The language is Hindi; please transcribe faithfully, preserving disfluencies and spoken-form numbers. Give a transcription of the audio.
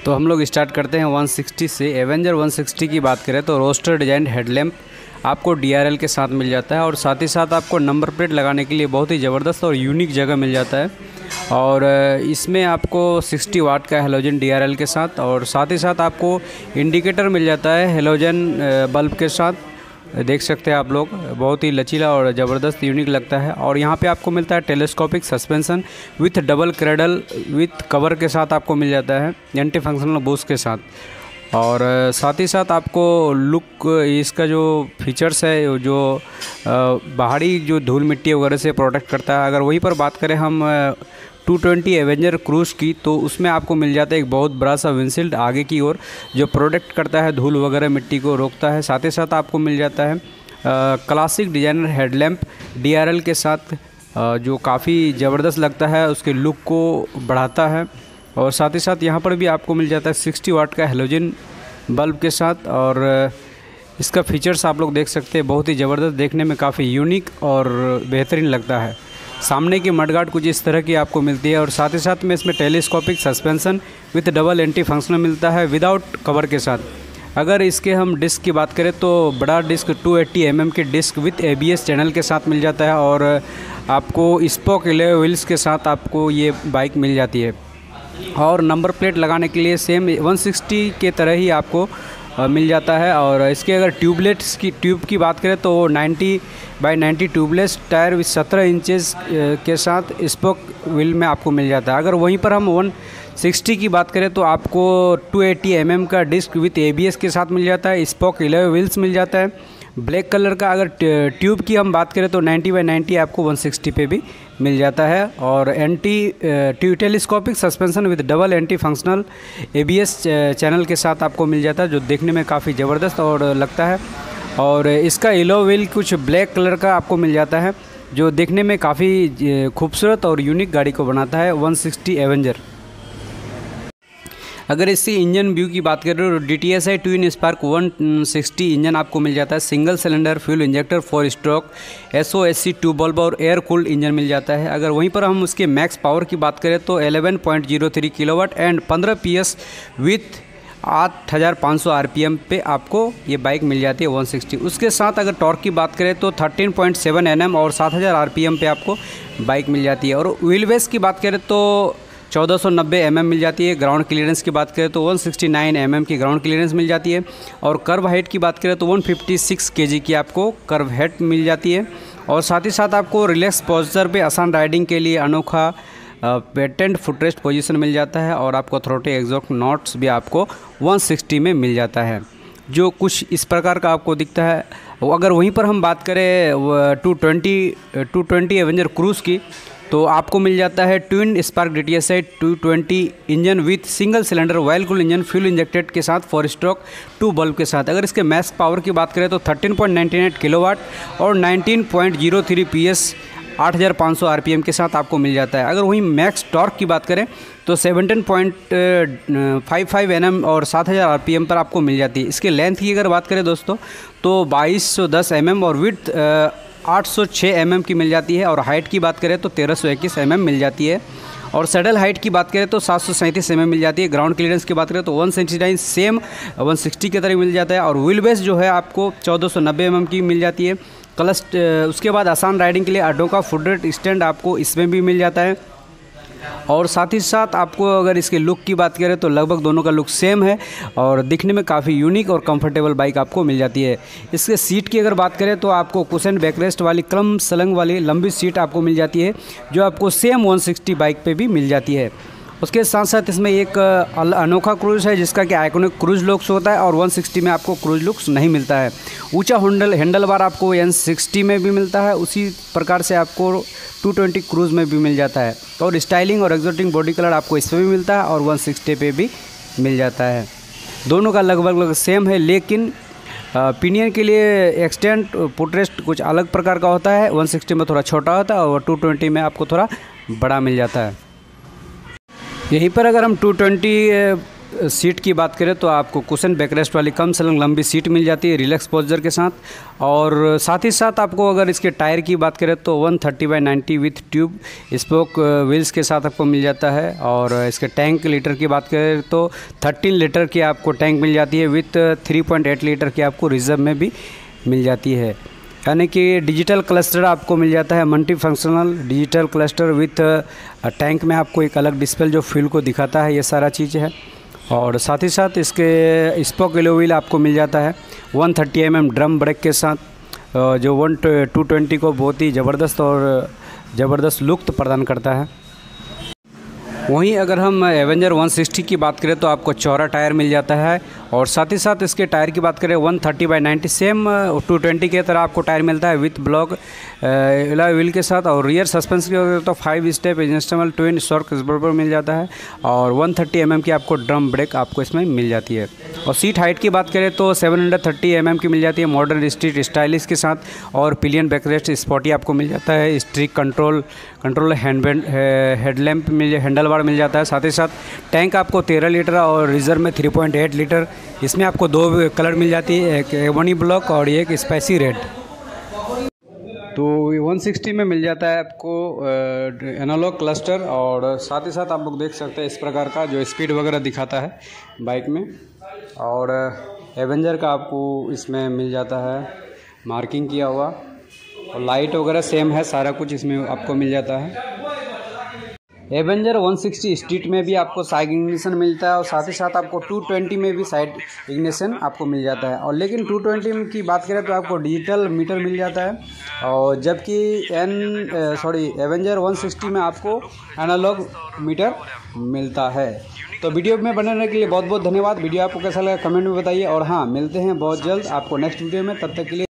तो हम लोग स्टार्ट करते हैं वन सिक्सटी से। एवेंजर वन सिक्सटी की बात करें तो रोस्टर डिजाइन हेडलैम्प आपको डी आर एल के साथ मिल जाता है और साथ ही साथ आपको नंबर प्लेट लगाने के लिए बहुत ही ज़बरदस्त और यूनिक जगह मिल जाता है। और इसमें आपको सिक्सटी वाट का हेलोजन डी आर एल के साथ और साथ ही साथ आपको इंडिकेटर मिल जाता है हेलोजन बल्ब के साथ। देख सकते हैं आप लोग, बहुत ही लचीला और ज़बरदस्त यूनिक लगता है। और यहाँ पे आपको मिलता है telescopic suspension with double cradle with cover के साथ आपको मिल जाता है, एंटी फंक्शनल बूस्ट के साथ। और साथ ही साथ आपको लुक इसका जो फीचर्स है, जो बाहरी जो धूल मिट्टी वगैरह से प्रोटेक्ट करता है। अगर वहीं पर बात करें हम टू ट्वेंटी एवेंजर क्रूज़ की, तो उसमें आपको मिल जाता है एक बहुत बड़ा सा विंडशील्ड आगे की ओर, जो प्रोटेक्ट करता है, धूल वगैरह मिट्टी को रोकता है। साथ ही साथ आपको मिल जाता है classic designer headlamp D R L के साथ, आ, जो काफ़ी ज़बरदस्त लगता है, उसके लुक को बढ़ाता है। और साथ ही साथ यहाँ पर भी आपको मिल जाता है सिक्सटी वाट का हेलोजन बल्ब के साथ। और इसका फीचर्स आप लोग देख सकते हैं, बहुत ही ज़बरदस्त, देखने में काफ़ी यूनिक और बेहतरीन लगता है। सामने की मडगार्ड कुछ इस तरह की आपको मिलती है और साथ ही साथ में इसमें telescopic suspension with double anti functional मिलता है विदाउट कवर के साथ। अगर इसके हम डिस्क की बात करें तो बड़ा disc two eighty M M की disc with A B S channel के साथ मिल जाता है और आपको स्पोक एलॉय व्हील्स के साथ आपको ये बाइक मिल जाती है। और नंबर प्लेट लगाने के लिए सेम वन सिक्सटी के तरह ही आपको मिल जाता है। और इसके अगर ट्यूबलेट्स की ट्यूब की बात करें तो ninety by ninety tubeless tyre with सत्रह इंचेस के साथ स्पोक व्हील में आपको मिल जाता है। अगर वहीं पर हम वन सिक्सटी की बात करें तो आपको टू एटी एम एम का disc with A B S के साथ मिल जाता है, स्पोक एलॉय व्हील्स मिल जाता है ब्लैक कलर का। अगर ट्यूब की हम बात करें तो नाइन्टी बाई नाइन्टी आपको वन सिक्सटी पे भी मिल जाता है। और anti telescopic suspension with double anti functional A B S channel के साथ आपको मिल जाता है, जो देखने में काफ़ी ज़बरदस्त और लगता है। और इसका एलॉय व्हील कुछ ब्लैक कलर का आपको मिल जाता है, जो देखने में काफ़ी खूबसूरत और यूनिक गाड़ी को बनाता है वन सिक्सटी एवेंजर। अगर इससे इंजन व्यू की बात करें तो D T S I twin spark one sixty engine आपको मिल जाता है, single cylinder fuel injector four stroke S O S C two bulb और एयर कूल्ड इंजन मिल जाता है। अगर वहीं पर हम उसके मैक्स पावर की बात करें तो eleven point zero three kilowatt and fifteen P S with आठ हज़ार पाँच सौ आर पी एम पे आपको ये बाइक मिल जाती है वन सिक्सटी। उसके साथ अगर टॉर्क की बात करें तो thirteen point seven N M और सात हज़ार आर पी एम पे आपको बाइक मिल जाती है। और व्हील बेस की बात करें तो चौदह सौ नब्बे एम एम मिल जाती है। ग्राउंड क्लियरेंस की बात करें तो one sixty nine M M की ग्राउंड क्लियरेंस मिल जाती है। और कर्व हाइट की बात करें तो वन फिफ्टी सिक्स के जी की आपको कर्व हाइट मिल जाती है। और साथ ही साथ आपको रिलैक्स पोस्चर पे आसान राइडिंग के लिए अनोखा पेटेंट फुटरेस्ट पोजीशन मिल जाता है। और आपको थ्रोटल एग्जॉस्ट नॉट्स भी आपको वन सिक्सटी में मिल जाता है, जो कुछ इस प्रकार का आपको दिखता है। अगर वहीं पर हम बात करें two twenty two twenty avenger cruise की, तो आपको मिल जाता है twin spark D T S I two twenty engine with single cylinder oil cool engine fuel injected के साथ फोर स्ट्रोक टू बल्ब के साथ। अगर इसके मैक्स पावर की बात करें तो thirteen point ninety eight kilowatt और nineteen point zero three P S आठ हज़ार पाँच सौ आर पी एम के साथ आपको मिल जाता है। अगर वहीं मैक्स टॉर्क की बात करें तो seventeen point five five N M और सात हज़ार आर पी एम पर आपको मिल जाती है। इसके लेंथ की अगर बात करें दोस्तों तो बाईस सौ दस एम एम और विड्थ आठ सौ छह एम एम की मिल जाती है। और हाइट की बात करें तो तेरह सौ इक्कीस एम एम मिल जाती है। और सैडल हाइट की बात करें तो सात सौ सैंतीस एम एम मिल जाती है। ग्राउंड क्लियरेंस की बात करें तो one seventy nine same one sixty की तरह मिल जाता है। और व्हील बेस जो है आपको चौदह सौ नब्बे एम एम की मिल जाती है। क्लस्ट उसके बाद आसान राइडिंग के लिए आडो का फुटरेस्ट स्टैंड आपको इसमें भी मिल जाता है। और साथ ही साथ आपको अगर इसके लुक की बात करें तो लगभग दोनों का लुक सेम है और दिखने में काफ़ी यूनिक और कंफर्टेबल बाइक आपको मिल जाती है। इसके सीट की अगर बात करें तो आपको कुशन बैकरेस्ट वाली क्रम सलंग वाली लंबी सीट आपको मिल जाती है, जो आपको सेम वन सिक्सटी बाइक पे भी मिल जाती है। उसके साथ साथ इसमें एक अनोखा क्रूज़ है जिसका कि आइकॉनिक क्रूज़ लुक्स होता है और वन सिक्सटी में आपको क्रूज़ लुक्स नहीं मिलता है। ऊंचा हैंडल हैंडल बार आपको एन सिक्सटी में भी मिलता है, उसी प्रकार से आपको टू ट्वेंटी क्रूज़ में भी मिल जाता है। और स्टाइलिंग और एक्जोटिक बॉडी कलर आपको इसमें भी मिलता है और वन सिक्सटी पे भी मिल जाता है। दोनों का लगभग लगभग सेम है, लेकिन पिनियन के लिए एक्सटेंट फुटरेस्ट कुछ अलग प्रकार का होता है। वन सिक्सटी में थोड़ा छोटा होता है और टू ट्वेंटी में आपको थोड़ा बड़ा मिल जाता है। यहीं पर अगर हम टू ट्वेंटी सीट की बात करें तो आपको कुशन बैकरेस्ट वाली कम से कम लंबी सीट मिल जाती है रिलैक्स पोस्चर के साथ। और साथ ही साथ आपको अगर इसके टायर की बात करें तो one thirty by ninety with tube spoke wheels के साथ आपको मिल जाता है। और इसके टैंक लीटर की बात करें तो थर्टीन लीटर की आपको टैंक मिल जाती है with three point eight litre की आपको रिजर्व में भी मिल जाती है। यानी कि डिजिटल क्लस्टर आपको मिल जाता है, multi functional digital cluster with tank में आपको एक अलग डिस्प्ले जो फ्यूल को दिखाता है, ये सारा चीज़ है। और साथ ही साथ इसके स्पोक एलो व्हील आपको मिल जाता है one thirty M M drum brake के साथ, जो वन टू ट्वेंटी को बहुत ही ज़बरदस्त और ज़बरदस्त लुक प्रदान करता है। वहीं अगर हम एवेंजर वन सिक्सटी की बात करें तो आपको चौड़ा टायर मिल जाता है। और साथ ही साथ इसके टायर की बात करें one thirty by ninety same two twenty के तरह आपको टायर मिलता है विथ ब्लॉक एलॉय व्हील के साथ। और रियर सस्पेंस की बात करें तो five step adjustable twin shock पर मिल जाता है। और वन थर्टी एम एम की आपको ड्रम ब्रेक आपको इसमें मिल जाती है। और सीट हाइट की बात करें तो सेवन थर्टी एम एम की मिल जाती है मॉडर्न स्ट्रीट स्टाइलिश के साथ। और पिलियन बैकरेस्ट स्पॉटी आपको मिल जाता है, स्ट्रिक कंट्रोल कंट्रोल हैंड हेडलैम्प मिल हैंडल बार मिल जाता है। साथ ही साथ टैंक आपको तेरह लीटर और रिजर्व में थ्री पॉइंट एट लीटर। इसमें आपको दो कलर मिल जाती है, एक एबनी ब्लॉक और एक स्पाइसी रेड। तो वन सिक्सटी में मिल जाता है आपको एनालॉग क्लस्टर। और साथ ही साथ आप लोग देख सकते हैं इस प्रकार का जो स्पीड वगैरह दिखाता है बाइक में। और एवेंजर का आपको इसमें मिल जाता है मार्किंग किया हुआ, और लाइट वगैरह सेम है, सारा कुछ इसमें आपको मिल जाता है। एवेंजर वन सिक्सटी स्ट्रीट में भी आपको साइड इग्निशन मिलता है, और साथ ही साथ आपको टू ट्वेंटी में भी साइड इग्निशन आपको मिल जाता है। और लेकिन टू ट्वेंटी की बात करें तो आपको डिजिटल मीटर मिल जाता है, और जबकि एन सॉरी एवेंजर वन सिक्सटी में आपको एनालॉग मीटर मिलता है। तो वीडियो में बने रहने के लिए बहुत बहुत धन्यवाद। वीडियो आपको कैसा लगा कमेंट में बताइए। और हाँ, मिलते हैं बहुत जल्द आपको नेक्स्ट वीडियो में, तब तक के लिए